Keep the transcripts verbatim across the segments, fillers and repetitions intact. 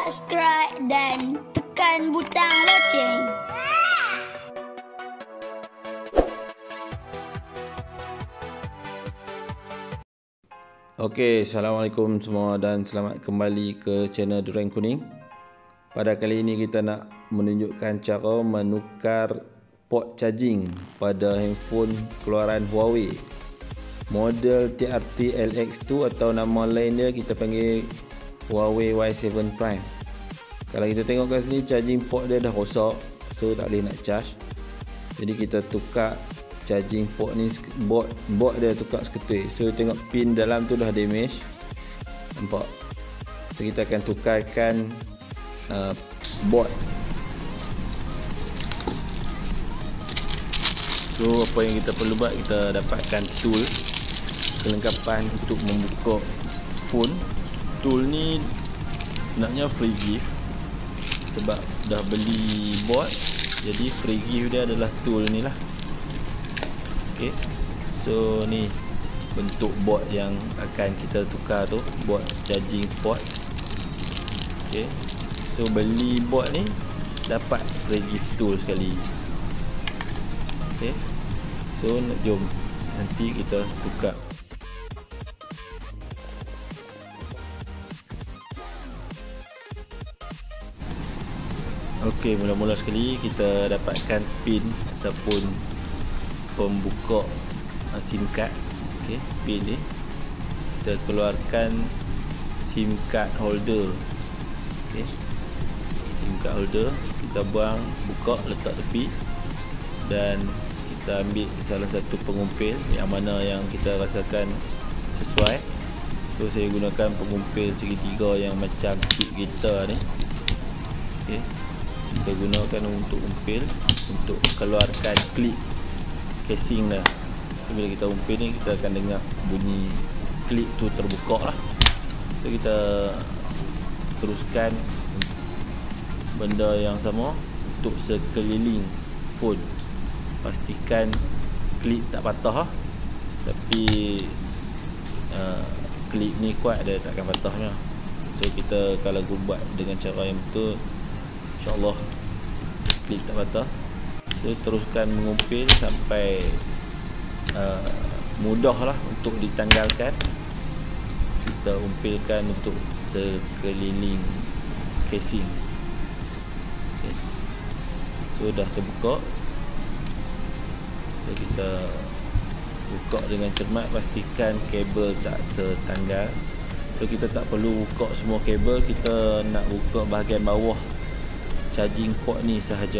subscribe dan tekan butang loceng. Okey, Assalamualaikum semua dan selamat kembali ke channel Durang Kuning. Pada kali ini kita nak menunjukkan cara menukar port charging pada handphone keluaran Huawei model T R T L X dua atau nama lain dia kita panggil Huawei Y tujuh Prime. Kalau kita tengok kat sini, charging port dia dah rosak, so tak boleh nak charge. Jadi kita tukar charging port ni, board board dia tukar seketul. So tengok pin dalam tu dah damage, nampak. So kita akan tukarkan uh, board. So apa yang kita perlu buat, kita dapatkan tool kelengkapan untuk membuka phone. Tool ni naknya free gift sebab dah beli board, jadi free gift dia adalah tool ni lah. Okay, so ni bentuk board yang akan kita tukar tu, board charging port. Okay, so beli board ni dapat free gift tool sekali. Okay, so jom nanti kita tukar. Okey, mula-mula sekali kita dapatkan pin ataupun pembuka SIM card. Okey, pin ni kita keluarkan SIM card holder. Okey, SIM card holder kita buang, buka, letak tepi dan kita ambil salah satu pengumpil yang mana yang kita rasakan sesuai. So saya gunakan pengumpil segitiga yang macam chip kita ni. Okey, kita gunakan untuk umpil untuk keluarkan klip casing dah. So, bila kita umpil ni kita akan dengar bunyi klip tu terbuka lah. So kita teruskan benda yang sama untuk sekeliling phone. Pastikan klip tak patah lah. Tapi uh, klip ni kuat, dia takkan patahnya. So kita kalau buat dengan cara yang betul, InsyaAllah klip tak patah. So teruskan mengumpil sampai uh, mudah lah untuk ditanggalkan. Kita umpilkan untuk sekeliling casing. Okay, so dah terbuka. So kita buka dengan cermat, pastikan kabel tak tertanggal. So kita tak perlu buka semua kabel, kita nak buka bahagian bawah charging port ni sahaja.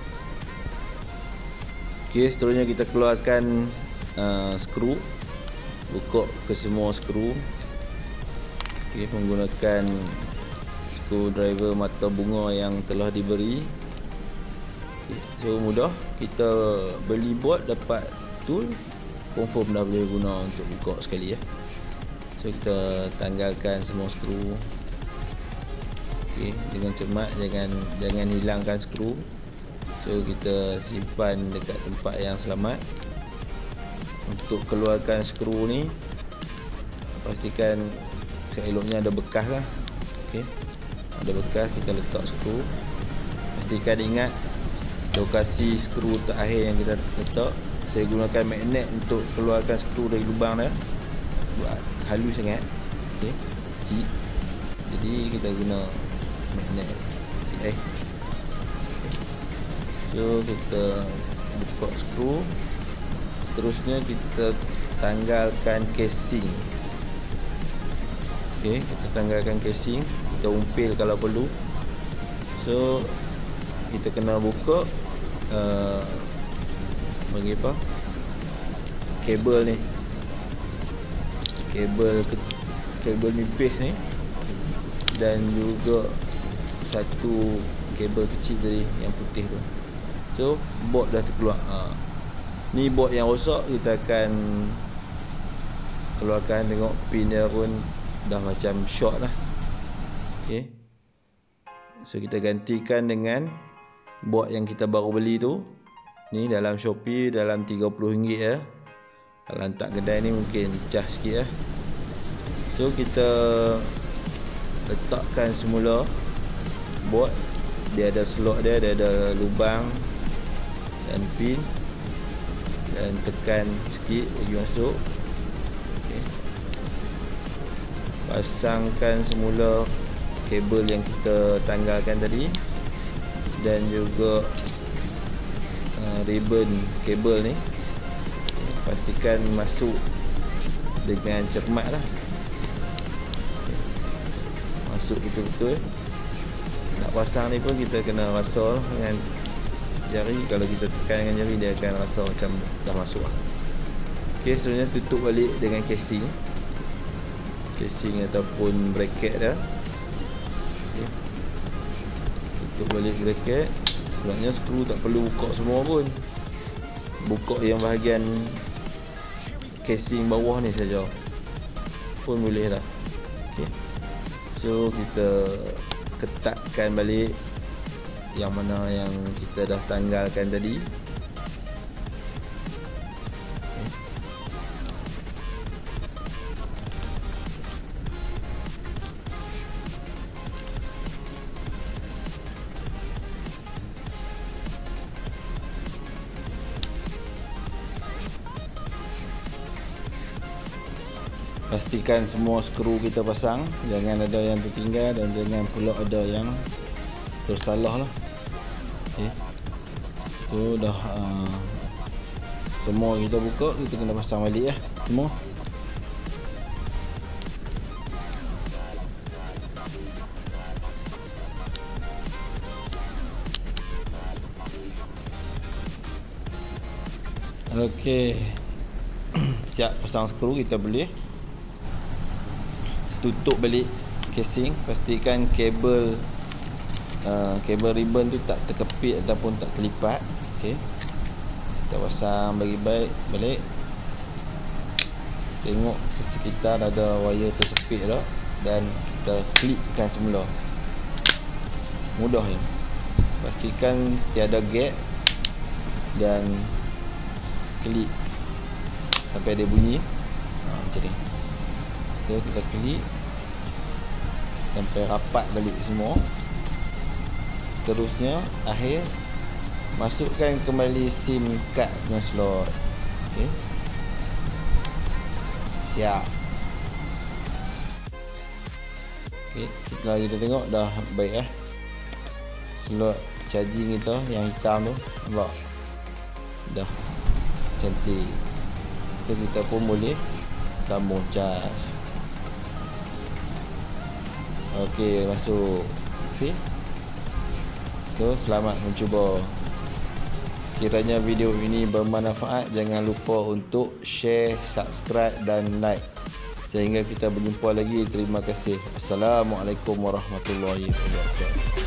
Okey, seterusnya kita keluarkan uh, skru, buka ke semua skru. Okey, menggunakan screwdriver mata bunga yang telah diberi. Okay, so mudah, kita beli board dapat tool, confirm dah boleh guna untuk buka sekali ya. So kita tanggalkan semua skru. Okay, dengan cermat, jangan jangan hilangkan skru. So kita simpan dekat tempat yang selamat. Untuk keluarkan skru ni, pastikan seeloknya ada bekas lah. Okay, ada bekas, kita letak skru. Pastikan ingat lokasi skru terakhir yang kita letak. Saya gunakan magnet untuk keluarkan skru dari lubang dia, buat halus sangat. Okay, jadi kita guna magnet. Okay. So kita buka skru. Terusnya kita tanggalkan casing. Okay, kita tanggalkan casing. Kita umpil kalau perlu. So kita kena buka uh, bagi apa, kabel ni, kabel kabel nipis ni, dan juga satu kabel kecil tadi yang putih tu. So board dah terkeluar. ha. Ni board yang rosak, kita akan keluarkan. Tengok pin dia pun dah macam short lah. Okay, so kita gantikan dengan board yang kita baru beli tu. Ni dalam Shopee dalam tiga puluh ringgit ya. Kalau hantar kedai ni mungkin cas sikit lah. So kita letakkan semula board. Dia ada slot dia, dia ada lubang dan pin, dan tekan sikit bagi masuk. Okay. Pasangkan semula kabel yang kita tanggalkan tadi, dan juga uh, ribbon kabel ni. Okay. Pastikan masuk dengan cermat lah. Okay. Masuk betul-betul. Nak pasang ni pun kita kena rasa dengan jari. Kalau kita tekan dengan jari, dia akan rasa macam dah masuk lah. Ok, seterusnya tutup balik dengan casing Casing ataupun bracket dah. Okay. Tutup balik bracket. Sebenarnya skru tak perlu buka semua pun, buka yang bahagian casing bawah ni saja pun boleh lah. Okay. So kita ketatkan balik yang mana yang kita dah tanggalkan tadi. Pastikan semua skru kita pasang, jangan ada yang tertinggal dan jangan pula ada yang tersalah lah. Okay. So dah uh, semua kita buka, kita kena pasang balik lah semua. Okey. Siap pasang skru, kita boleh tutup balik casing. Pastikan kabel uh, kabel ribbon tu tak terkepit ataupun tak terlipat. Okey, kita pasang bagi baik balik. Tengok sekitar ada wire tersepit tak, dan kita klipkan semula. Mudah je. Pastikan tiada gap dan klip sampai dia bunyi. Ha, macam ni. So kita klik sampai rapat balik semua. Seterusnya akhir, masukkan kembali SIM card punya slot. Okey. Siap. Okey, setelah kita tengok dah baik eh. Slot charging kita yang hitam tu, nampak? Dah cantik. So kita pun boleh sambung charge. Okey, masuk. See? So, selamat mencuba. Kiranya video ini bermanfaat, jangan lupa untuk share, subscribe dan like. Sehingga kita berjumpa lagi. Terima kasih. Assalamualaikum warahmatullahi wabarakatuh.